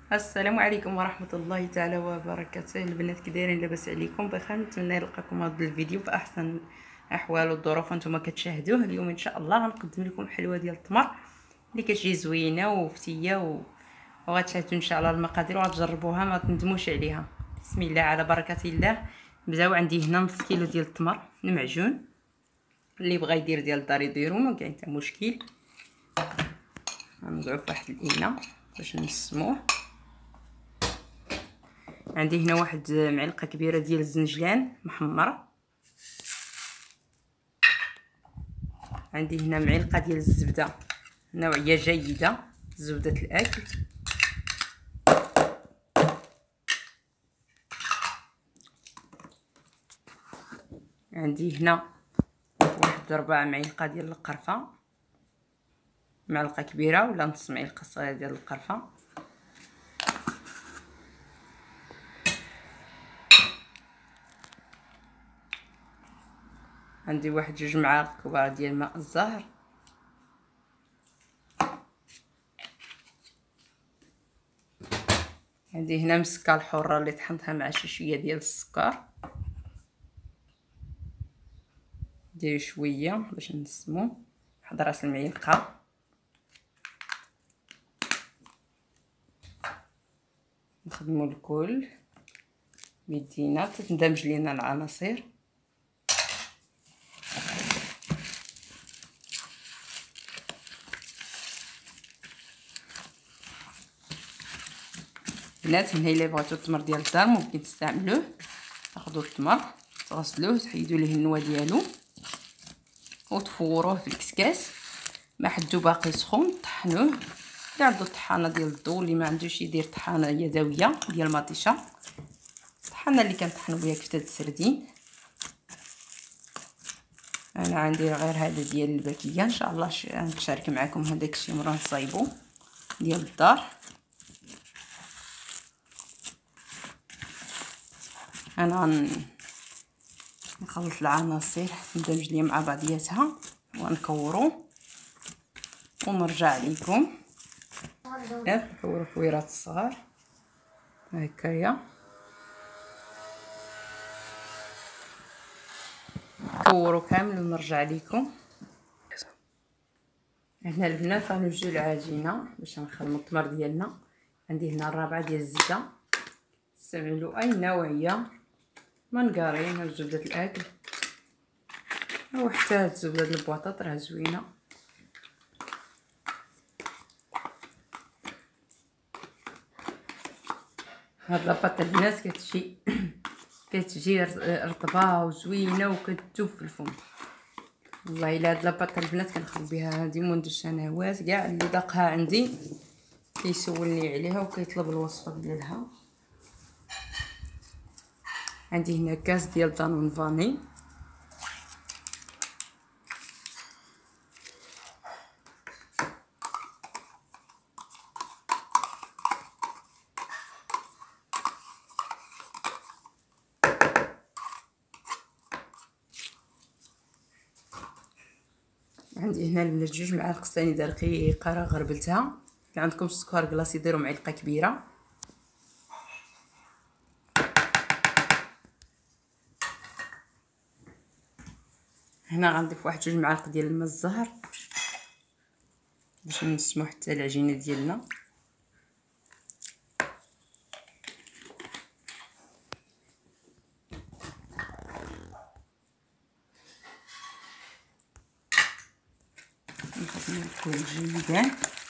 السلام عليكم ورحمه الله تعالى وبركاته. البنات كي دايرين؟ لاباس عليكم بخير؟ نتمنى نلقاكم هذا الفيديو في احسن احوال والظروف وانتم كتشاهدوه. اليوم ان شاء الله غنقدم لكم حلوه ديال التمر اللي كتجي زوينه وفتيه وغتشاهدوا ان شاء الله المقادير وغتجربوها ما تندموش عليها. بسم الله على بركه الله. نبداو. عندي هنا نص كيلو ديال التمر المعجون، اللي بغى يدير ديال الدار يديرو ما كاين حتى مشكل. غنوضعو في واحد الاناء باش نسموه. عندي هنا واحد معلقه كبيره ديال الزنجلان محمر. عندي هنا معلقه ديال الزبده نوعيه جيده، زبده الاكل. عندي هنا واحد 4 معالق ديال القرفه، معلقه كبيره ولا نص معلقه صغيره ديال القرفه. عندي واحد 2 معالق كبار ديال ماء الزهر. عندي هنا مسكه الحره اللي طحنتها مع شويه ديال السكر. ندير شويه باش نسمو، واحد راس المعلقه. نخدموا الكل بيدينا تندمج لينا العناصر. بنات هنا الا بغيتو التمر ديال الدار ممكن تستعملوه. تاخذوا التمر تغسلوه تحيدوا ليه النوى ديالو وتفوروه في الكسكاس ما حدو باقي سخون. طحنوه اللي عنده طحانه ديال الضو، اللي ما عندوش يدير طحانه يدويه ديال مطيشه. الطحانه اللي كنطحنوا بها كفتة السردين. انا عندي غير هذا ديال الباكيه، ان شاء الله نشارك معكم هذاك الشيء مرة نصايبو ديال الدار. انا نخلط العناصر ندمج ليا مع بعضياتها ونكورو ونرجع لكم. نكورو كويرات الصغار هكايا، نكورو كامل ونرجع لكم. هنا البنات غنوجدو العجينه باش نخدمو التمر ديالنا. عندي هنا 4 ديال الزبده، استعملوا اي نوعيه، مانغارين او زبده الاكل او حتى زبده البطاط راه زوينه. هاد لاباط البنات كتجي رطبه وزوينه وكتذوب في الفم. والله الا هاد لاباط البنات كنخدم بها هادي منذ سنوات، كاع اللي ذاقها عندي كيسولني عليها وكيطلب الوصفه ديالها. عندي هنا كاس ديال دانون فاني. عندي هنا البنات 2 معالق سنيده رقيقه راه غربلتها. اللي عندكم سكر كلاص ديروا معلقه كبيره. هنا غنضيف واحد 2 معالق ديال الماء الزهر باش نسمو حتى العجينه ديالنا. نخدمو الكل جيدا.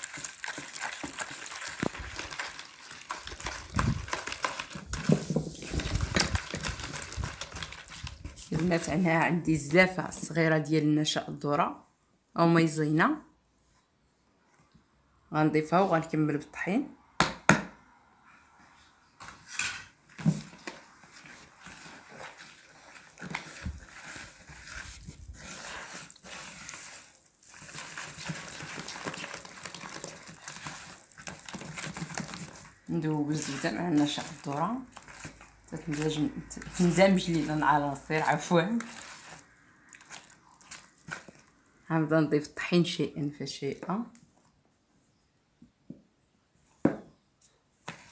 البنات انا عندي الزلافه الصغيره ديال نشا الذره او مايزينا، غنضيفها وغنكمل بالطحين. ندوب الزبده مع نشا الذره تندمج لينا العناصر. عفوا غنبدا نضيف الطحين شيئا فشيئا.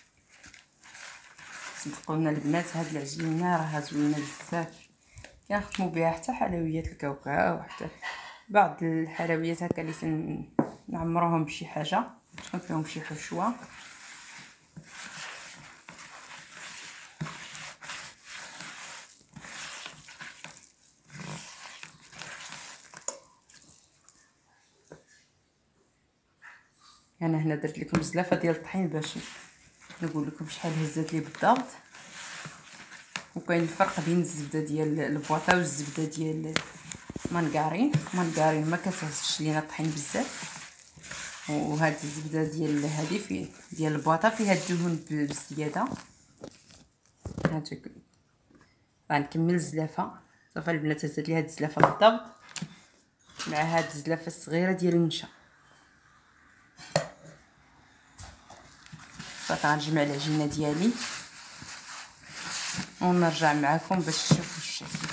صدقونا البنات هاد العجينه راها زوينه بزاف، كنخدموا بها حتى حلويات الكاوكاو وحتى بعض الحلويات هكا اللي نعمروهم بشي حاجه تكون فيهم شي حشوه. انا هنا درت لكم زلافه ديال الطحين باش نقول لكم شحال هزات لي بالضبط، وكاين الفرق بين الزبده ديال البواطه والزبده ديال مانكارين ما كتهزش لينا الطحين بزاف، وهاد الزبده ديال هذه في ديال البواطه فيها الدهون بزياده. هانتو غنكمل الزلافه صافي البنات، هزت لي هاد الزلافه بالضبط مع هاد الزلافه الصغيره ديال النشا. صافي غنجمع العجينه ديالي ونرجع معكم باش تشوفوا الشكل.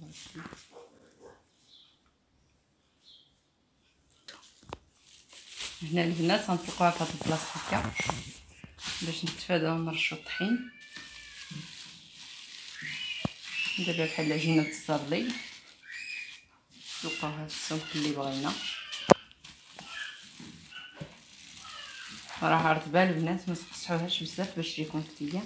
هنا البنات غنطلقوها في هاد البلاصتيكه باش نتفاداو نرشو الطحين. نديرها بحال العجينه الصابلي، نلقاو هاد السمك اللي بغينا. راه رطبه البنات ما تقصحوهاش بزاف باش تجيكم فتيه.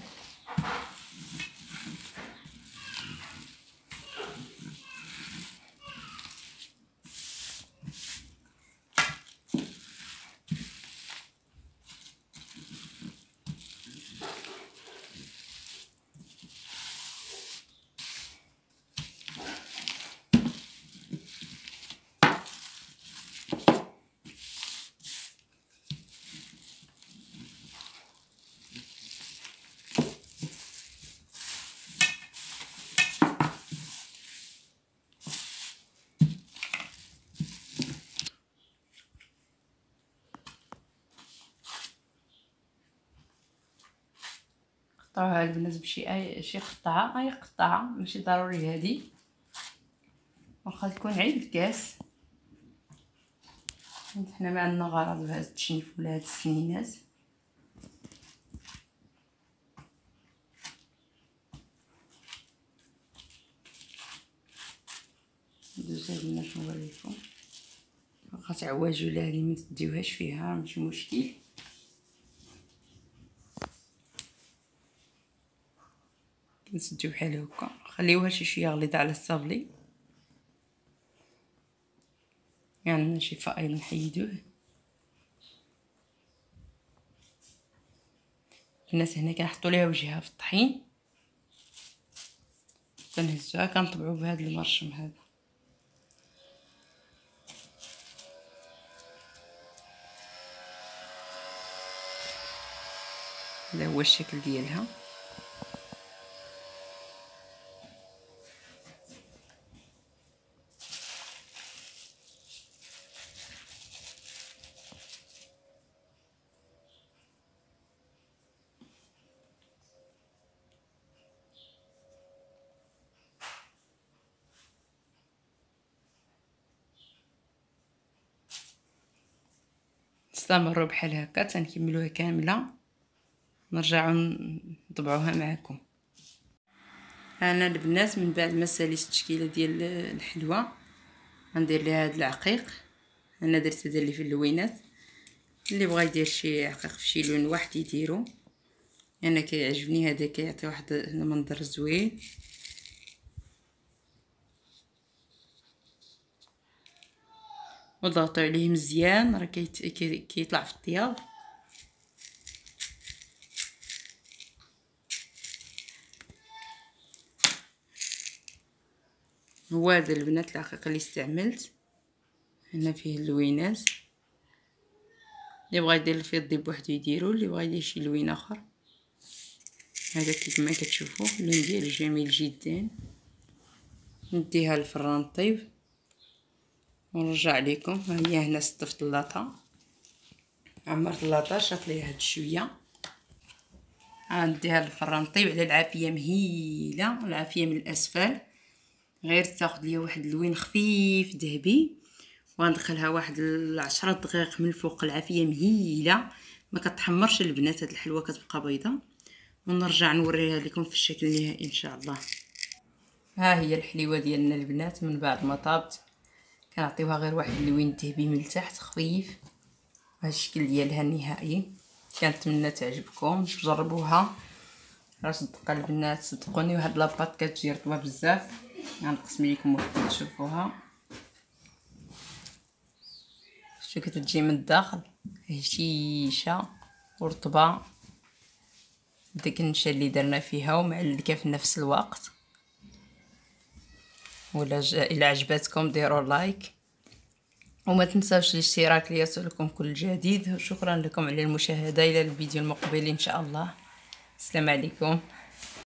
قطعوها البنات بشي شي قطعه، اي قطعه ماشي ضروري هادي، واخا تكون عيد كاس. حنا ما عندنا غرض بهذا التشنيف ولا هاد السنينات. ندوز هاد البنات نوريكم، واخا تعواجو ولا هادي ما تديوهاش فيها ماشي مشكل. كنسديو بحال هكا، خليوها شي شويه غليظه على الصابلي، يعني شي فائل نحيدوه. الناس هنا كنحطوا ليها وجهها في الطحين، كنهزوها كنطبعوا بهذا المرشم هذا. هذا هو الشكل ديالها. استمروا بحال هكا تنكملوها كامله، نرجعوا نطبعوها معكم. انا البنات من بعد ما ساليت التشكيله ديال الحلوه غندير ليها هذا العقيق. انا درت هذا اللي في اللوينات، اللي بغى يدير شي عقيق في شي لون واحد يديرو. انا كيعجبني هذا، كيعطي واحد المنظر زوين. وضغطوا عليه مزيان راه كيطلع في الطياب. هو هذا البنات العقيق اللي استعملت، هنا فيه اللوينات. اللي بغى يدير الفيض بوحدو يديرو، اللي بغى يدير شي لوين اخر. هذا كيما كتشوفوا اللون ديالو جميل جدا. نديها للفران طيب ونرجع لكم. ها هي هنا صدفت اللاطه، عمرت اللاطه شاط ليها هاد شويه. غنديها للفران طيب على العافيه مهيله، العافيه من الاسفل، غير تاخذ ليا واحد اللوين خفيف ذهبي. وندخلها واحد 10 دقائق من الفوق، العافيه مهيله ما كتحمرش البنات. هاد الحلوه كتبقى بيضه ونرجع نوريها لكم في الشكل النهائي ان شاء الله. ها هي الحليوه ديالنا البنات من بعد ما طابت. كنعطيوها غير واحد اللوين ذهبي من التحت خفيف. هذا الشكل ديالها النهائي. كنتمنى تعجبكم تجربوها. راه صدق البنات صدقوني واحد لاباط كتجي رطبه بزاف. غنقسم لكم وحده تشوفوها. شو كتجي من الداخل هشيشه ورطبه بداك النشا اللي درنا فيها ومعلكه في نفس الوقت. ولا الى عجبتكم ديروا لايك وما تنساوش الاشتراك ليصلكم كل جديد. وشكرا لكم على المشاهده. الى الفيديو المقبل ان شاء الله. السلام عليكم.